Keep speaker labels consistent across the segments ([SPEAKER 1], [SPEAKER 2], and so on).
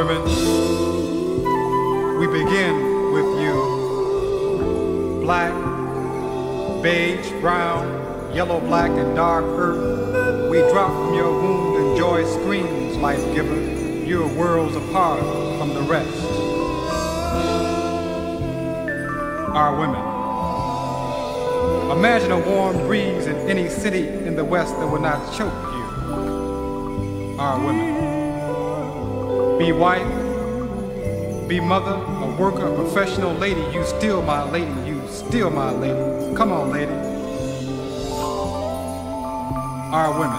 [SPEAKER 1] women, we begin with you. Black, beige, brown, yellow, black, and dark earth, we drop from your womb and joy screams, life giver. You're worlds apart from the rest. Our women. Imagine a warm breeze in any city in the West that would not choke you. Our women. Be wife, be mother, a worker, a professional lady. You still my lady, you still my lady. Come on, lady. Our women.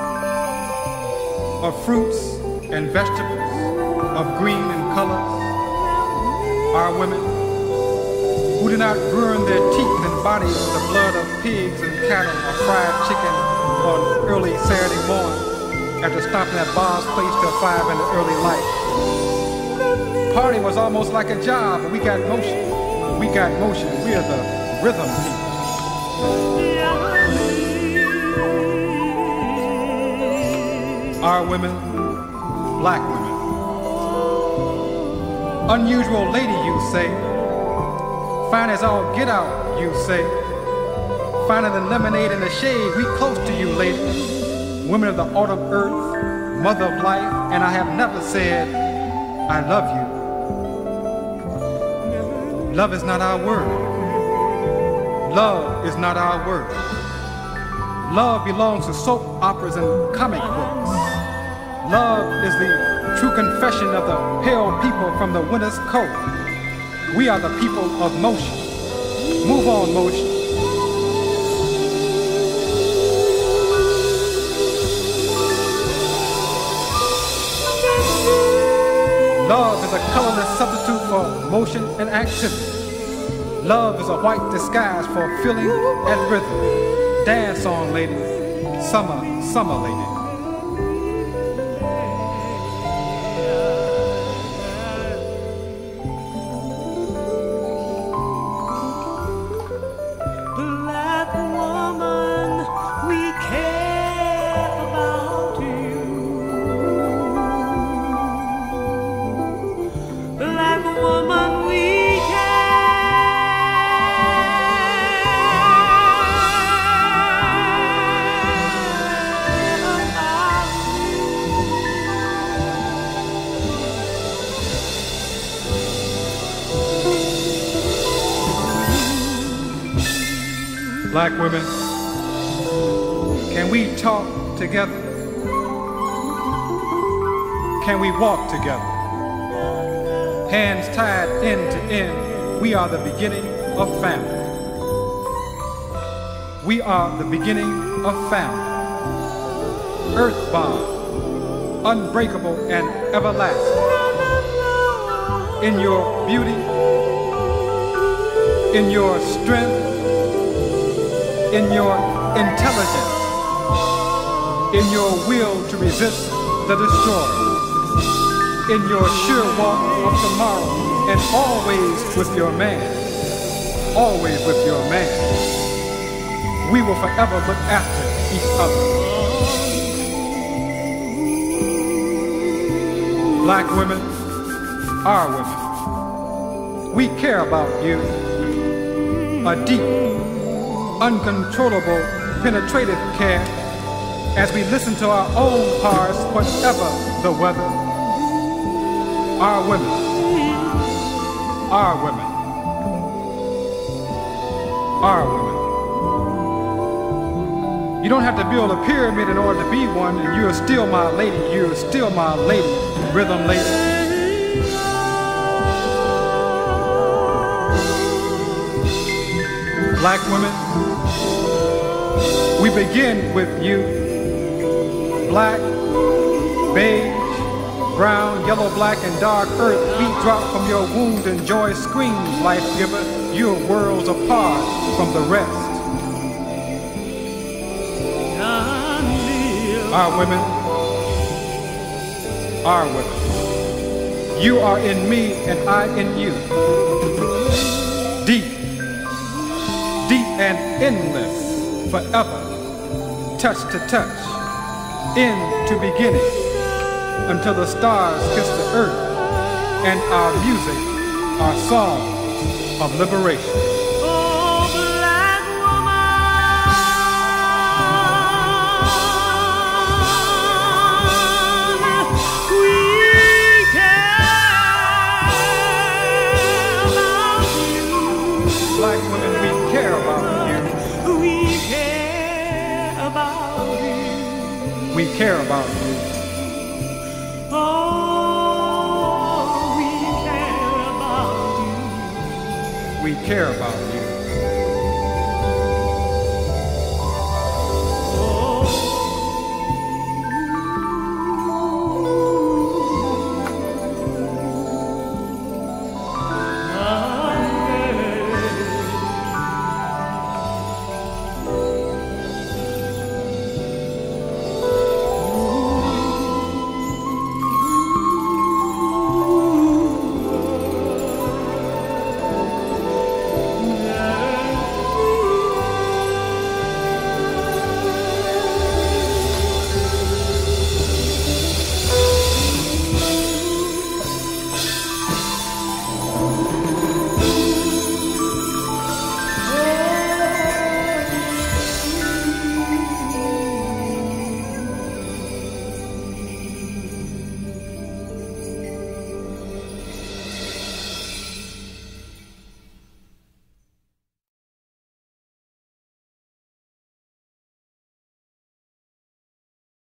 [SPEAKER 1] Of fruits and vegetables, of green and colors. Our women who do not burn their teeth and bodies with the blood of pigs and cattle or fried chicken on early Saturday morning after stopping at Bob's place till 5 in the early light. Party was almost like a job, but we got motion. We got motion. We are the rhythm people. Our women, black women. Unusual lady, you say. Fine as all get out, you say. Finer than lemonade in the shade, we close to you, lady. Women of the autumn earth, mother of life, and I have never said, I love you. Love is not our word. Love is not our word. Love belongs to soap operas and comic books. Love is the true confession of the pale people from the winter's cold. We are the people of motion. Move on, motion. Love is a colorless substitute for motion and activity. Love is a white disguise for feeling and rhythm. Dance on, lady. Summer, summer, lady. Black women, can we talk together? Can we walk together? Hands tied end to end, we are the beginning of family. We are the beginning of family. Earthbound, unbreakable and everlasting. In your beauty, in your strength, in your intelligence, in your will to resist the destroyer, in your sure walk of tomorrow, and always with your man, always with your man. We will forever look after each other. Black women, our women, we care about you. A deep, uncontrollable, penetrative care as we listen to our own hearts, whatever the weather. Our women, our women, our women. You don't have to build a pyramid in order to be one, and you're still my lady, you're still my lady, rhythm lady. Black women, we begin with you. Black, beige, brown, yellow, black, and dark earth, we drop from your wound and joy screams, life giver. You're worlds apart from the rest. Our women, our women. You are in me and I in you. Deep, deep and endless, forever, touch to touch, end to beginning, until the stars kiss the earth and our music are songs of liberation.
[SPEAKER 2] Oh, black woman, we care about you.
[SPEAKER 1] Black women, we care about you.
[SPEAKER 2] We care about you.
[SPEAKER 1] We care about you.
[SPEAKER 2] Oh, we care about you.
[SPEAKER 1] We care about you.